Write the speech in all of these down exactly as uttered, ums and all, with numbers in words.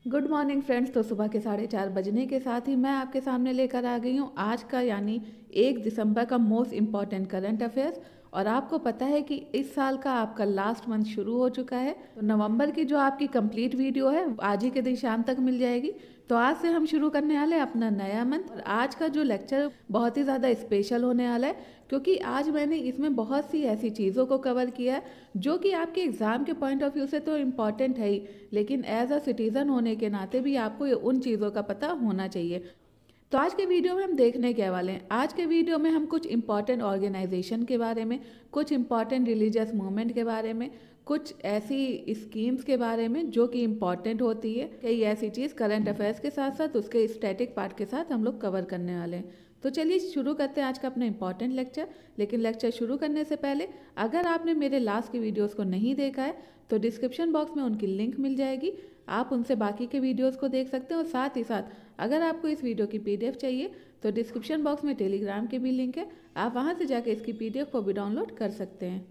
Good morning friends. तो सुबह के साढ़े चार बजने के साथ ही मैं आपके सामने लेकर आ गई हूँ आज का यानी एक दिसंबर का मोस्ट इम्पॉर्टेंट करंट अफेयर्स। और आपको पता है कि इस साल का आपका लास्ट मंथ शुरू हो चुका है, तो नवंबर की जो आपकी कंप्लीट वीडियो है आज ही के दिन शाम तक मिल जाएगी। तो आज से हम शुरू करने वाले हैं अपना नया मंथ। और आज का जो लेक्चर बहुत ही ज़्यादा स्पेशल होने वाला है, क्योंकि आज मैंने इसमें बहुत सी ऐसी चीज़ों को कवर किया है जो कि आपके एग्ज़ाम के पॉइंट ऑफ व्यू से तो इम्पॉर्टेंट है ही, लेकिन एज अ सिटीज़न होने के नाते भी आपको ये उन चीज़ों का पता होना चाहिए। तो आज के वीडियो में हम देखने क्या वाले हैं, आज के वीडियो में हम कुछ इंपॉर्टेंट ऑर्गेनाइजेशन के बारे में, कुछ इंपॉर्टेंट रिलीजियस मूवमेंट के बारे में, कुछ ऐसी स्कीम्स के बारे में जो कि इम्पॉर्टेंट होती है, कई ऐसी चीज़ करंट अफेयर्स के साथ साथ उसके स्टैटिक पार्ट के साथ हम लोग कवर करने वाले हैं। तो चलिए शुरू करते हैं आज का अपना इंपॉर्टेंट लेक्चर। लेकिन लेक्चर शुरू करने से पहले अगर आपने मेरे लास्ट की वीडियोस को नहीं देखा है तो डिस्क्रिप्शन बॉक्स में उनकी लिंक मिल जाएगी, आप उनसे बाकी के वीडियोस को देख सकते हैं। और साथ ही साथ अगर आपको इस वीडियो की पीडीएफ चाहिए तो डिस्क्रिप्शन बॉक्स में टेलीग्राम की भी लिंक है, आप वहाँ से जाकर इसकी पीडीएफ को भी डाउनलोड कर सकते हैं।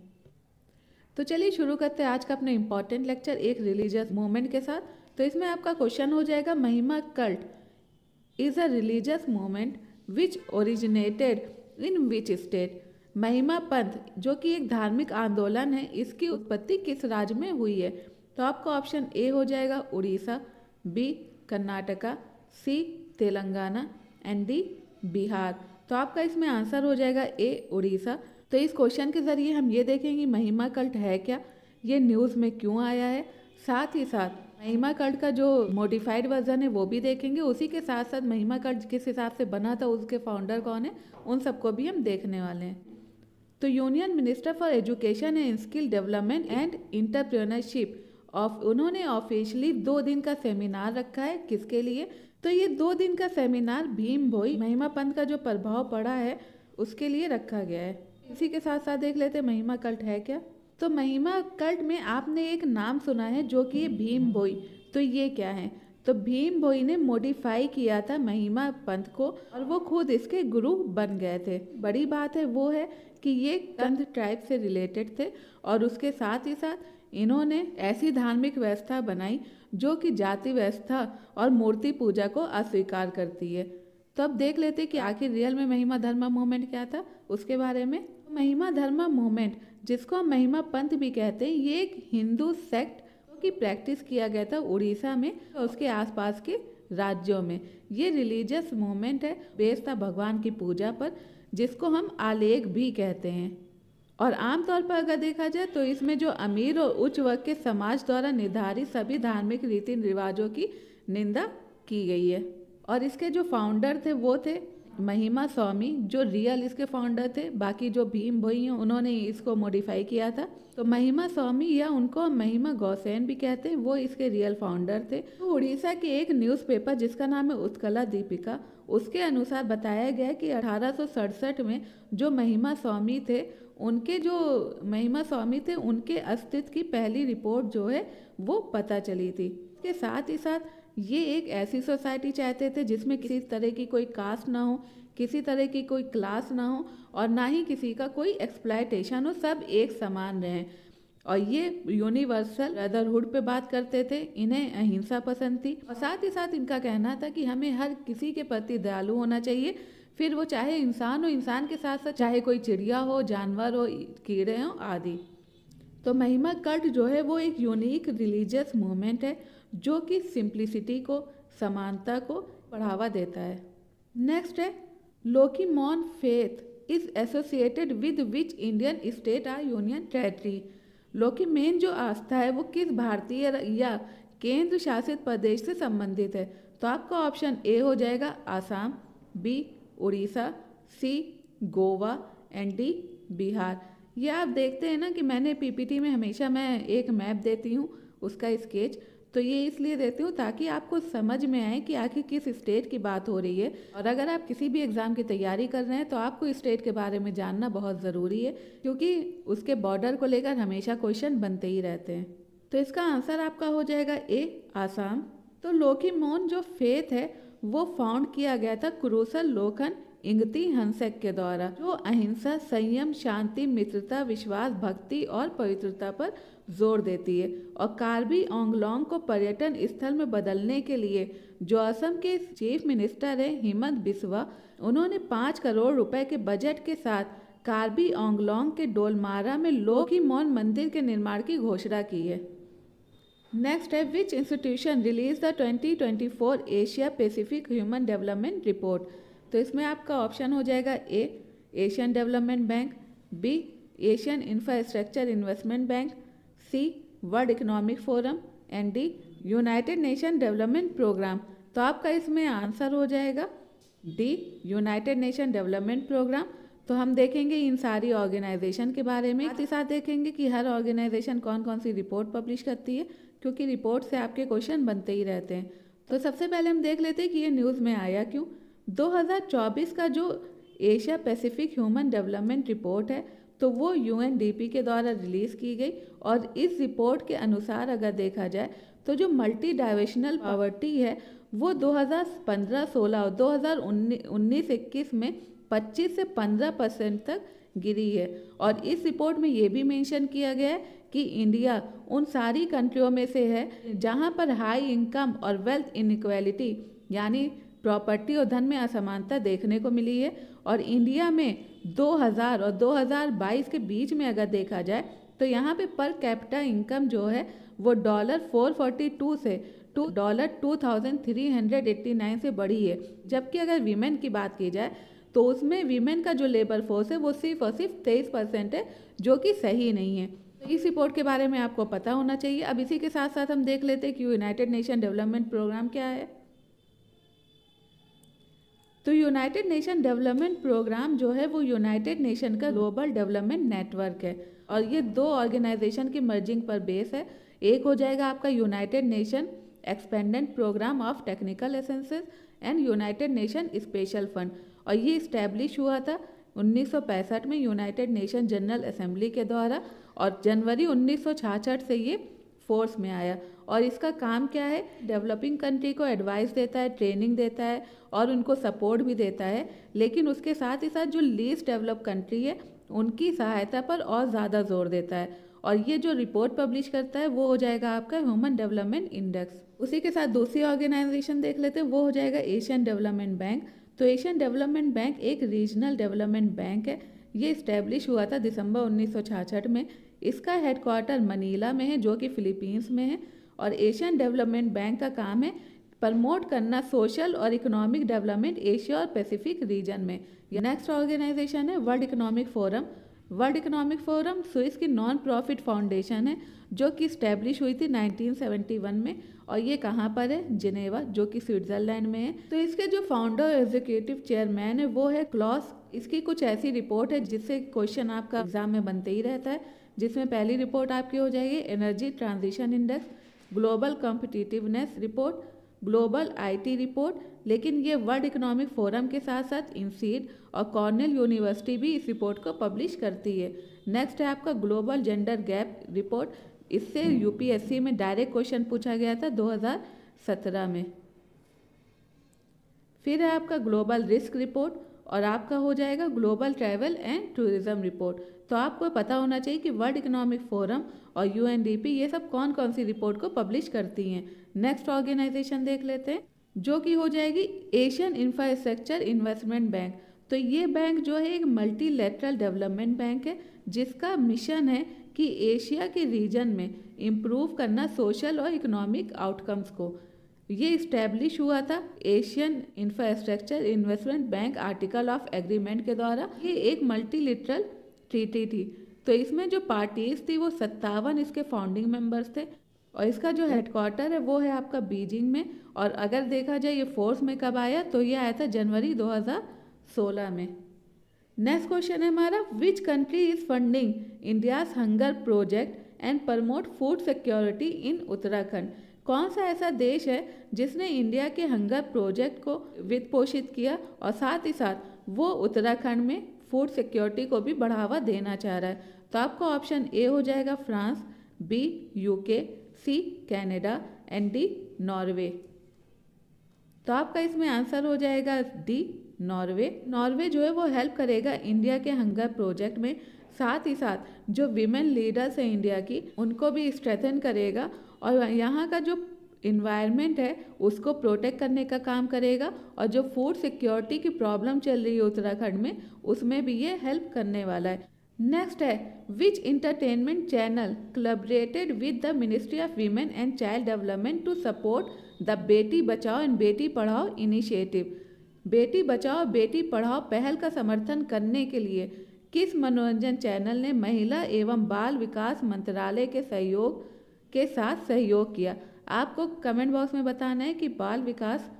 तो चलिए शुरू करते हैं आज का अपना इंपॉर्टेंट लेक्चर एक रिलीजियस मूवमेंट के साथ। तो इसमें आपका क्वेश्चन हो जाएगा, Mahima cult is a religious movement which originated in which state. Mahima पंथ जो कि एक धार्मिक आंदोलन है, इसकी उत्पत्ति किस राज्य में हुई है। तो आपका ऑप्शन ए हो जाएगा Orissa, B Karnataka, C Telangana and D Bihar. तो आपका इसमें आंसर हो जाएगा ए उड़ीसा। तो इस क्वेश्चन के ज़रिए हम ये देखेंगे महिमा कल्ट है क्या, ये न्यूज़ में क्यों आया है, साथ ही साथ महिमा कल्ट का जो मॉडिफाइड वर्जन है वो भी देखेंगे, उसी के साथ साथ महिमा कल्ट किस हिसाब से बना था, उसके फाउंडर कौन है, उन सबको भी हम देखने वाले हैं। तो union minister for education and skill development and entrepreneurship of उन्होंने ऑफिशियली दो दिन का सेमिनार रखा है, किसके लिए। तो ये दो दिन का सेमिनार भीम भोई महिमा पंथ का जो प्रभाव पड़ा है उसके लिए रखा गया है। इसी के साथ साथ देख लेते हैं महिमा कल्ट है क्या। तो महिमा कल्ट में आपने एक नाम सुना है जो कि भीम भोई। तो ये क्या है, तो भीम भोई ने मॉडिफाई किया था महिमा पंथ को और वो खुद इसके गुरु बन गए थे। बड़ी बात है वो है कि ये कंध ट्राइब से रिलेटेड थे और उसके साथ ही साथ इन्होंने ऐसी धार्मिक व्यवस्था बनाई जो कि जाति व्यवस्था और मूर्ति पूजा को अस्वीकार करती है। तो अब देख लेते हैं कि आखिर रियल में महिमा धर्मा मूवमेंट क्या था उसके बारे में। महिमा धर्मा मूवमेंट जिसको हम महिमा पंथ भी कहते हैं, ये एक हिंदू सेक्ट की प्रैक्टिस किया गया था उड़ीसा में और उसके आसपास के राज्यों में। ये रिलीजियस मूवमेंट है, बेस्ड था भगवान की पूजा पर, जिसको हम आलेख भी कहते हैं। और आमतौर पर अगर देखा जाए तो इसमें जो अमीर और उच्च वर्ग के समाज द्वारा निर्धारित सभी धार्मिक रीति रिवाजों की निंदा की गई है। और इसके जो फाउंडर थे वो थे महिमा स्वामी, जो रियल इसके फाउंडर थे। बाकी जो भीम भोई हैं उन्होंने इसको मॉडिफाई किया था। तो महिमा स्वामी या उनको महिमा गौसेन भी कहते हैं, वो इसके रियल फाउंडर थे। तो उड़ीसा के एक न्यूज़पेपर जिसका नाम है उत्कला दीपिका, उसके अनुसार बताया गया कि अठारह सौ सड़सठ में जो महिमा स्वामी थे उनके जो महिमा स्वामी थे उनके अस्तित्व की पहली रिपोर्ट जो है वो पता चली थी। इसके साथ ही साथ ये एक ऐसी सोसाइटी चाहते थे जिसमें किसी तरह की कोई कास्ट ना हो, किसी तरह की कोई क्लास ना हो और ना ही किसी का कोई एक्सप्लॉयटेशन हो, सब एक समान रहें। और ये यूनिवर्सल ब्रदरहुड पे बात करते थे, इन्हें अहिंसा पसंद थी। और साथ ही साथ इनका कहना था कि हमें हर किसी के प्रति दयालु होना चाहिए, फिर वो चाहे इंसान हो, इंसान के साथ साथ चाहे कोई चिड़िया हो, जानवर हो, कीड़े हो आदि। तो महिमा कल्ट जो है वो एक यूनिक रिलीजियस मूवमेंट है जो कि सिंप्लिसिटी को, समानता को बढ़ावा देता है। नेक्स्ट है Lokimon faith is associated with which Indian state or union territory. लोकीमेन जो आस्था है वो किस भारतीय या केंद्र शासित प्रदेश से संबंधित है। तो आपका ऑप्शन ए हो जाएगा Assam, B Orissa, C Goa and D Bihar. ये आप देखते हैं ना कि मैंने पीपीटी में हमेशा मैं एक मैप देती हूँ उसका स्केच, तो ये इसलिए देती हूँ ताकि आपको समझ में आए कि आखिर किस स्टेट की बात हो रही है। और अगर आप किसी भी एग्ज़ाम की तैयारी कर रहे हैं तो आपको स्टेट के बारे में जानना बहुत ज़रूरी है, क्योंकि उसके बॉर्डर को लेकर हमेशा क्वेश्चन बनते ही रहते हैं। तो इसका आंसर आपका हो जाएगा ए आसाम। तो लोकीमोन जो फेथ है वो फाउंड किया गया था कुरुसल लोकन इंगती हंसक के द्वारा, जो अहिंसा, संयम, शांति, मित्रता, विश्वास, भक्ति और पवित्रता पर जोर देती है। और कार्बी आंगलोंग को पर्यटन स्थल में बदलने के लिए जो असम के चीफ मिनिस्टर है हिमंत बिस्वा, उन्होंने पाँच करोड़ रुपए के बजट के साथ कार्बी आंगलोंग के डोलमारा में लोकीमोन मंदिर के निर्माण की घोषणा की है। नेक्स्ट है, which institution release the twenty twenty four Asia Pacific human development report. तो इसमें आपका ऑप्शन हो जाएगा A Asian development bank, B Asian infrastructure investment bank, C world economic forum and D United Nation development programme. तो आपका इसमें answer हो जाएगा D United Nation development programme. तो हम देखेंगे इन सारी ऑर्गेनाइजेशन के बारे में, साथ ही साथ देखेंगे कि हर ऑर्गेनाइजेशन कौन कौन सी रिपोर्ट पब्लिश करती है, क्योंकि रिपोर्ट से आपके क्वेश्चन बनते ही रहते हैं। तो सबसे पहले हम देख लेते हैं कि ये न्यूज़ में आया क्यों। दो हज़ार चौबीस का जो Asia Pacific human development report है, तो वो यूएनडीपी के द्वारा रिलीज़ की गई। और इस रिपोर्ट के अनुसार अगर देखा जाए तो जो मल्टी डायमेंशनल पॉवर्टी है वो दो हज़ार पंद्रह सोलह और दो हज़ार उन्नीस इक्कीस में पच्चीस से पंद्रह परसेंट तक गिरी है। और इस रिपोर्ट में ये भी मेंशन किया गया है कि इंडिया उन सारी कंट्रियों में से है जहां पर हाई इनकम और वेल्थ इनइक्वालिटी यानी प्रॉपर्टी और धन में असमानता देखने को मिली है। और इंडिया में दो हज़ार और दो हज़ार बाईस के बीच में अगर देखा जाए तो यहाँ पे पर कैपिटा इनकम जो है वो डॉलर फोर फोर्टी टू से to dollar two thousand three hundred eighty nine से बढ़ी है। जबकि अगर वीमेन की बात की जाए तो उसमें वीमेन का जो लेबर फोर्स है वो सिर्फ और सिर्फ तेईस परसेंट है, जो कि सही नहीं है। तो इस रिपोर्ट के बारे में आपको पता होना चाहिए। अब इसी के साथ साथ हम देख लेते हैं कि यूनाइटेड नेशन डेवलपमेंट प्रोग्राम क्या है। तो यूनाइटेड नेशन डेवलपमेंट प्रोग्राम जो है वो यूनाइटेड नेशन का ग्लोबल डेवलपमेंट नेटवर्क है। और ये दो ऑर्गेनाइजेशन की मर्जिंग पर बेस है। एक हो जाएगा आपका United Nation expanded programme of technical assistance and United Nation special fund. और ये इस्टेब्लिश हुआ था उन्नीस सौ पैंसठ में यूनाइटेड नेशन जनरल असेंबली के द्वारा, और जनवरी उन्नीस सौ छियासठ से ये फोर्स में आया। और इसका काम क्या है, डेवलपिंग कंट्री को एडवाइस देता है, ट्रेनिंग देता है और उनको सपोर्ट भी देता है। लेकिन उसके साथ ही साथ जो लीस्ट डेवलप कंट्री है उनकी सहायता पर और ज़्यादा जोर देता है। और ये जो रिपोर्ट पब्लिश करता है वो हो जाएगा आपका ह्यूमन डेवलपमेंट इंडेक्स। उसी के साथ दूसरी ऑर्गेनाइजेशन देख लेते हैं, वो हो जाएगा एशियन डेवलपमेंट बैंक। तो एशियन डेवलपमेंट बैंक एक रीजनल डेवलपमेंट बैंक है। ये इस्टेब्लिश हुआ था दिसंबर उन्नीस सौ छियासठ में। इसका हेडक्वार्टर मनीला में है, जो कि फिलीपींस में है। और एशियन डेवलपमेंट बैंक का काम है प्रमोट करना सोशल और इकोनॉमिक डेवलपमेंट एशिया और पैसिफिक रीजन में। नेक्स्ट ऑर्गेनाइजेशन है world economic forum. World economic forum Swiss की नॉन प्रॉफिट फाउंडेशन है, जो कि इस्टेब्लिश हुई थी नाइनटीन सेवेंटी वन में। और ये कहाँ पर है, जिनेवा, जो कि स्विट्जरलैंड में है। तो इसके जो फाउंडर एग्जीक्यूटिव चेयरमैन है वो है क्लॉस। इसकी कुछ ऐसी रिपोर्ट है जिससे क्वेश्चन आपका एग्जाम में बनते ही रहता है, जिसमें पहली रिपोर्ट आपकी हो जाएगी energy transition index, global competitiveness report, global IT report. लेकिन ये वर्ल्ड इकोनॉमिक फोरम के साथ साथ इंसीड और कॉर्नेल यूनिवर्सिटी भी इस रिपोर्ट को पब्लिश करती है। नेक्स्ट है आपका ग्लोबल जेंडर गैप रिपोर्ट। इससे यूपीएससी में डायरेक्ट क्वेश्चन पूछा गया था दो हज़ार सत्रह में। फिर है आपका ग्लोबल रिस्क रिपोर्ट और आपका हो जाएगा global travel and tourism report. तो आपको पता होना चाहिए कि वर्ल्ड इकोनॉमिक फोरम और यूएनडीपी ये सब कौन कौन सी रिपोर्ट को पब्लिश करती हैं। नेक्स्ट ऑर्गेनाइजेशन देख लेते हैं, जो कि हो जाएगी एशियन इंफ्रास्ट्रक्चर इन्वेस्टमेंट बैंक। तो ये बैंक जो है एक मल्टीलेटरल डेवलपमेंट बैंक है, जिसका मिशन है कि एशिया के रीजन में इम्प्रूव करना सोशल और इकोनॉमिक आउटकम्स को। ये इस्टेब्लिश हुआ था Asian infrastructure investment bank article of agreement के द्वारा। ये एक मल्टीलेटरल ट्रीटी थी। तो इसमें जो पार्टीज थी वो सत्तावन इसके फाउंडिंग मेंबर्स थे। और इसका जो हेडक्वार्टर है वो है आपका बीजिंग में। और अगर देखा जाए ये फोर्स में कब आया, तो ये आया था जनवरी दो हज़ार सोलह में। नेक्स्ट क्वेश्चन है हमारा, which country is funding India's hunger project and promote food security in Uttarakhand. कौन सा ऐसा देश है जिसने इंडिया के हंगर प्रोजेक्ट को वित्त पोषित किया और साथ ही साथ वो उत्तराखंड में फूड सिक्योरिटी को भी बढ़ावा देना चाह रहा है। तो आपका ऑप्शन ए हो जाएगा France, B UK, C Canada and D Norway. तो आपका इसमें आंसर हो जाएगा डी नॉर्वे। नॉर्वे जो है वो हेल्प करेगा इंडिया के हंगर प्रोजेक्ट में, साथ ही साथ जो विमेन लीडर्स हैं इंडिया की उनको भी स्ट्रेंथन करेगा और यहाँ का जो इन्वायरमेंट है उसको प्रोटेक्ट करने का काम करेगा और जो फूड सिक्योरिटी की प्रॉब्लम चल रही है उत्तराखंड में उसमें भी ये हेल्प करने वाला है। नेक्स्ट है which entertainment channel collaborated with the ministry of women and child development to support the Beti Bachao and Beti Padhao initiative. Beti Bachao Beti Padhao पहल का समर्थन करने के लिए किस मनोरंजन चैनल ने महिला एवं बाल विकास मंत्रालय के सहयोग के साथ सहयोग किया? आपको कमेंट बॉक्स में बताना है कि बाल विकास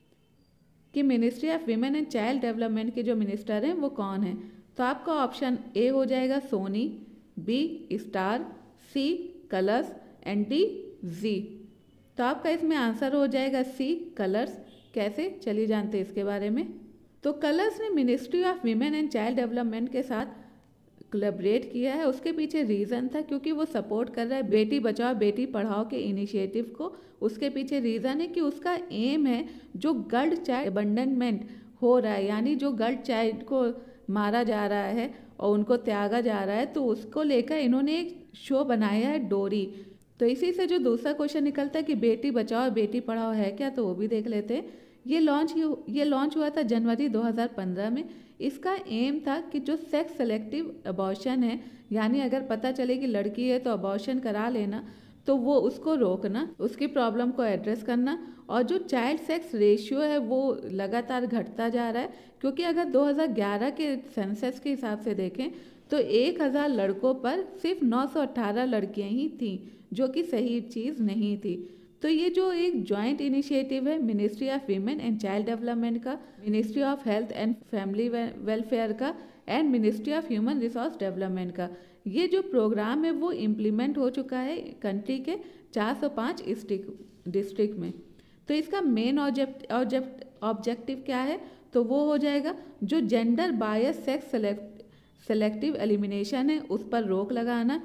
की ministry of women and child development के जो मिनिस्टर हैं वो कौन हैं। तो आपका ऑप्शन ए हो जाएगा Sony, B Star, C Colors and D Zee. तो आपका इसमें आंसर हो जाएगा सी कलर्स। कैसे, चलिए जानते हैं इसके बारे में। तो कलर्स ने ministry of women and child development के साथ कोलैबोरेट किया है। उसके पीछे रीज़न था क्योंकि वो सपोर्ट कर रहा है बेटी बचाओ बेटी पढ़ाओ के इनिशिएटिव को। उसके पीछे रीज़न है कि उसका एम है जो गर्ल चाइल्ड अबंडनमेंट हो रहा है, यानी जो गर्ल चाइल्ड को मारा जा रहा है और उनको त्यागा जा रहा है, तो उसको लेकर इन्होंने एक शो बनाया है डोरी। तो इसी से जो दूसरा क्वेश्चन निकलता है कि बेटी बचाओ बेटी पढ़ाओ है क्या, तो वो भी देख लेते हैं। ये लॉन्च ये लॉन्च हुआ था जनवरी दो हज़ार पंद्रह में। इसका एम था कि जो सेक्स सेलेक्टिव अबॉर्शन है, यानी अगर पता चले कि लड़की है तो अबॉर्शन करा लेना, तो वो उसको रोकना, उसकी प्रॉब्लम को एड्रेस करना। और जो चाइल्ड सेक्स रेशियो है वो लगातार घटता जा रहा है, क्योंकि अगर दो हज़ार ग्यारह के सेंसस के हिसाब से देखें तो एक हज़ार लड़कों पर सिर्फ नौ सौ अट्ठारह लड़कियाँ ही थीं, जो कि सही चीज़ नहीं थी। तो ये जो एक जॉइंट इनिशिएटिव है ministry of women and child development का, ministry of health and family welfare का and ministry of human resource development का, ये जो प्रोग्राम है वो इम्प्लीमेंट हो चुका है कंट्री के चार सौ पाँच डिस्ट्रिक्ट में। तो इसका मेन ऑब्जेक्ट ऑब्जेक्टिव क्या है, तो वो हो जाएगा जो gender bias sex selective elimination है उस पर रोक लगाना,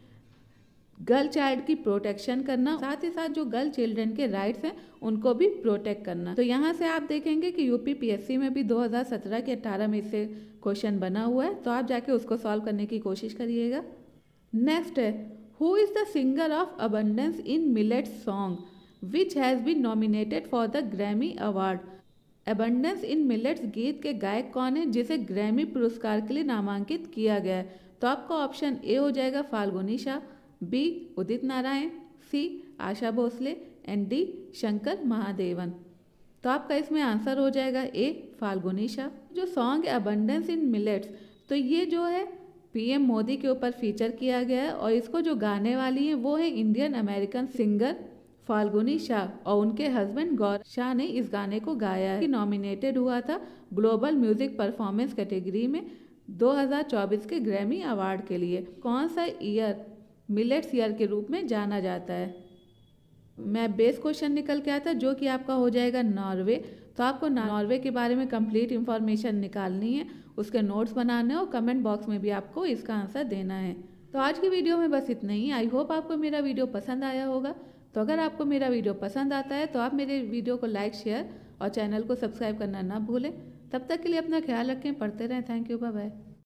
गर्ल चाइल्ड की प्रोटेक्शन करना, साथ ही साथ जो गर्ल चिल्ड्रन के राइट्स हैं उनको भी प्रोटेक्ट करना। तो यहाँ से आप देखेंगे कि यूपी पीएससी में भी दो हज़ार सत्रह के अठारह में इससे क्वेश्चन बना हुआ है, तो आप जाके उसको सॉल्व करने की कोशिश करिएगा। नेक्स्ट है who is the singer of abundance in millet song which has been nominated for the Grammy award. Abundance in millets गीत के गायक कौन है जिसे ग्रैमी पुरस्कार के लिए नामांकित किया गया है? तो आपका ऑप्शन ए हो जाएगा Falguni Shah, B Udit Narayan, C Asha Bhosle and D Shankar Mahadevan. तो आपका इसमें आंसर हो जाएगा ए फाल्गुनी शाह। जो सॉन्ग है अबंडेंस इन मिलेट्स, तो ये जो है पीएम मोदी के ऊपर फीचर किया गया है और इसको जो गाने वाली हैं वो है Indian American singer Falguni Shah और उनके हस्बैंड गौरव शाह ने इस गाने को गाया है। नॉमिनेटेड हुआ था ग्लोबल म्यूजिक परफॉर्मेंस कैटेगरी में दो हज़ार चौबीस के ग्रैमी अवार्ड के लिए। कौन सा ईयर मिलेट्स ईयर के रूप में जाना जाता है? मैं बेस क्वेश्चन निकल के आता जो कि आपका हो जाएगा नॉर्वे। तो आपको नॉर्वे के बारे में कंप्लीट इन्फॉर्मेशन निकालनी है, उसके नोट्स बनाने हैं और कमेंट बॉक्स में भी आपको इसका आंसर देना है। तो आज की वीडियो में बस इतना ही। आई होप आपको मेरा वीडियो पसंद आया होगा। तो अगर आपको मेरा वीडियो पसंद आता है तो आप मेरे वीडियो को लाइक, शेयर और चैनल को सब्सक्राइब करना ना भूलें। तब तक के लिए अपना ख्याल रखें, पढ़ते रहें। Thank you, bye bye.